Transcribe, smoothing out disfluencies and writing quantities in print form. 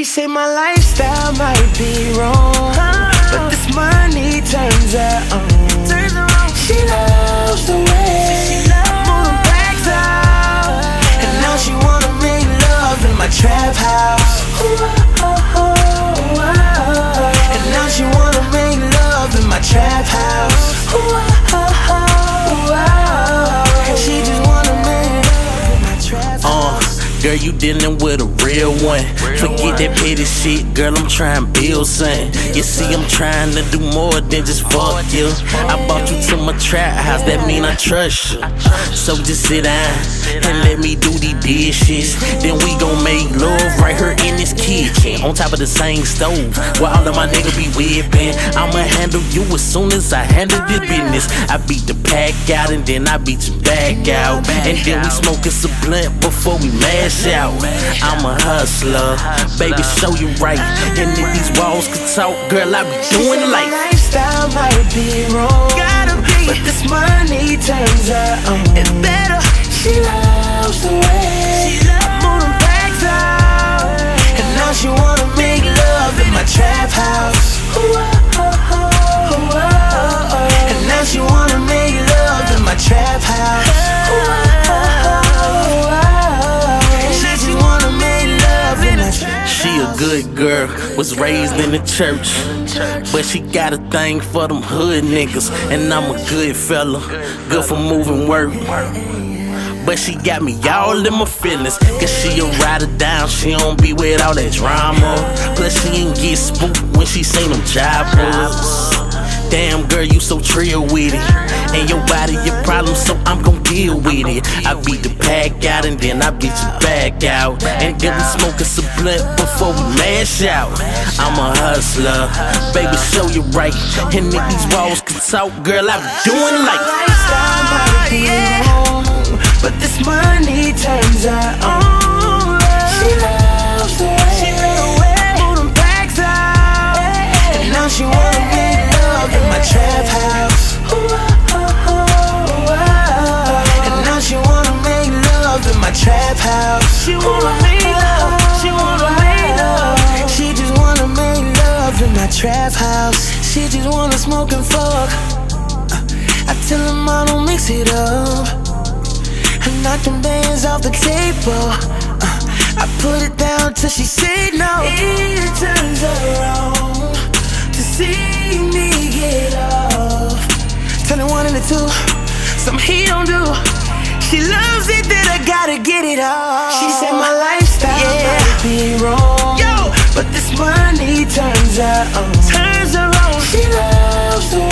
say my lifestyle might be wrong, but this money turns her on. She loves the way I'm moving back out, and now she wanna make love in my trap house. And now she wanna make love in my trap house. She just wanna make love in my trap house. Girl, you dealing with a real one. Forget that petty shit, girl, I'm trying to build something. You see, I'm trying to do more than just fuck you. I brought you to my trap house, that mean I trust you. So just sit down and let me do these dishes. Then we gon' make love right here in this kitchen, on top of the same stove where all of my niggas be whipping. I'ma handle you as soon as I handle this business. I beat the pack out and then I beat you back out, and then we smoking some blunt before we mash out. I'm a hustler, baby, show you right. And if these walls could talk, girl, I be doing it like. Lifestyle might be wrong, but this money turns her on. It's better. She loves the way I'm moving back out, and now she wanna make love in my trap house. And now she wanna make love in my trap house. She a good girl, was raised in the church, but she got a thing for them hood niggas. And I'm a good fella, good for moving work, but she got me all in my feelings. Cause she a ride or down, she don't be with all that drama. Plus she ain't get spooked when she say them jobbers. Damn girl, you so trill with it, and your body your problem, so I'm gon' deal with it. I beat the pack out and then I beat you back out, and then we smoking some blunt before we mash out. I'm a hustler, baby, show you right. And if these walls could talk, girl, I be doing like. Lifestyle might be wrong, but this money turns her on. She loves the way moving back out, and now she wanna make love in my trap house. And now she wanna make love in my trap house. She wanna make love, she wanna make love. She just wanna make love in my trap house. She just wanna smoke and fuck. I tell her, I don't mix it up. I knock them bands off the table. I put it down till she say no. It turns her on to see me get off. Tell her one and a two, something he don't do. She loves it that I gotta get it off. She said my lifestyle might be wrong, but this money turns her on. She loves the